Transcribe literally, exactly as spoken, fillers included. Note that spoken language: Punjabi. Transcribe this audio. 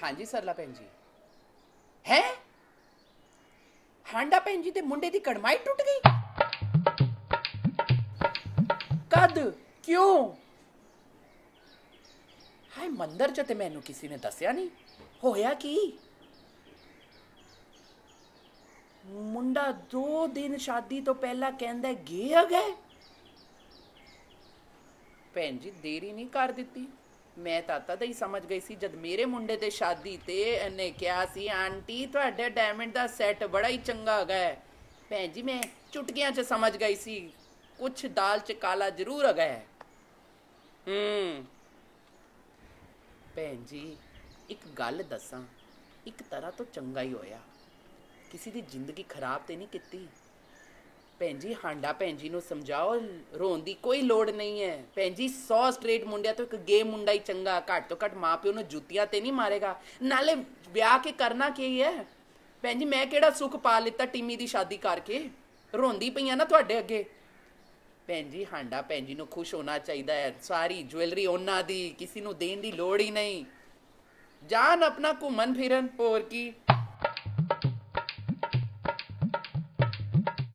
हाँ जी सरला भैन जी। है हांडा भैन जी ते मुंडे दी कड़माई टुट गई? कद? क्यों? हाय मंदिर च ते मैनू किसी ने दसिया नहीं। होया की? मुंडा दो दिन शादी तो पहला कहंदा गे गए। भैन जी देरी नहीं कर दिती। मैं ਤਾਂ ਤਦ ਹੀ ਸਮਝ ਗਈ ਸੀ ਜਦ ਮੇਰੇ ਮੁੰਡੇ ਤੇ ਸ਼ਾਦੀ ਤੇ ਇਹਨੇ ਕਿਹਾ ਸੀ ਆਂਟੀ ਤੁਹਾਡੇ ਡਾਇਮੰਡ ਦਾ ਸੈੱਟ ਬੜਾ ਹੀ ਚੰਗਾ ਹੈਗਾ ਹੈ। ਭੈਣ ਜੀ ਮੈਂ ਚੁਟਕੀਆਂ 'ਚ ਸਮਝ ਗਈ ਸੀ ਕੁਛ ਦਾਲ 'ਚ ਕਾਲਾ ਜ਼ਰੂਰ ਹੈਗਾ ਹੈ। ਹੂੰ ਭੈਣ ਜੀ ਇੱਕ ਗੱਲ ਦੱਸਾਂ, ਇੱਕ ਤਰ੍ਹਾਂ ਤੋਂ ਚੰਗਾ ਹੀ ਹੋਇਆ, ਕਿਸੇ ਦੀ ਜ਼ਿੰਦਗੀ ਖਰਾਬ ਤੇ ਨਹੀਂ ਕੀਤੀ। ਭੈਣ ਜੀ ਹਾਂਡਾ ਭੈਣ ਜੀ ਨੂੰ ਸਮਝਾਓ ਰੋਣ ਦੀ ਕੋਈ ਲੋੜ ਨਹੀਂ ਹੈ। ਭੈਣ ਜੀ ਸੌ ਸਟ੍ਰੇਟ ਮੁੰਡਿਆਂ ਤੋਂ ਇੱਕ ਗੇ ਮੁੰਡਾ ਹੀ ਚੰਗਾ, ਘੱਟ ਤੋਂ ਘੱਟ ਮਾਂ ਪਿਓ ਨੂੰ ਜੁੱਤੀਆਂ ਤੇ ਨਹੀਂ ਮਾਰੇਗਾ। ਨਾਲੇ ਵਿਆਹ ਕੇ ਕਰਨਾ ਕੀ ਹੈ ਭੈਣ ਜੀ? ਮੈਂ ਕਿਹੜਾ ਸੁੱਖ ਪਾ ਲਿੱਤਾ ਟਿੰਮੀ ਦੀ ਸ਼ਾਦੀ ਕਰਕੇ, ਰੋਂਦੀ ਪਈਆਂ ਨਾ ਤੁਹਾਡੇ ਅੱਗੇ। ਭੈਣ ਜੀ ਹਾਂਡਾ ਭੈਣ ਜੀ ਨੂੰ ਖੁਸ਼ ਹੋਣਾ ਚਾਹੀਦਾ ਹੈ, ਸਾਰੀ ਜੁਐਲਰੀ ਉਹਨਾਂ ਦੀ, ਕਿਸੇ ਨੂੰ ਦੇਣ ਦੀ ਲੋੜ ਹੀ ਨਹੀਂ। ਜਾਣ ਆਪਣਾ ਘੁੰਮਣ ਫਿਰਨ, ਹੋਰ ਕੀ।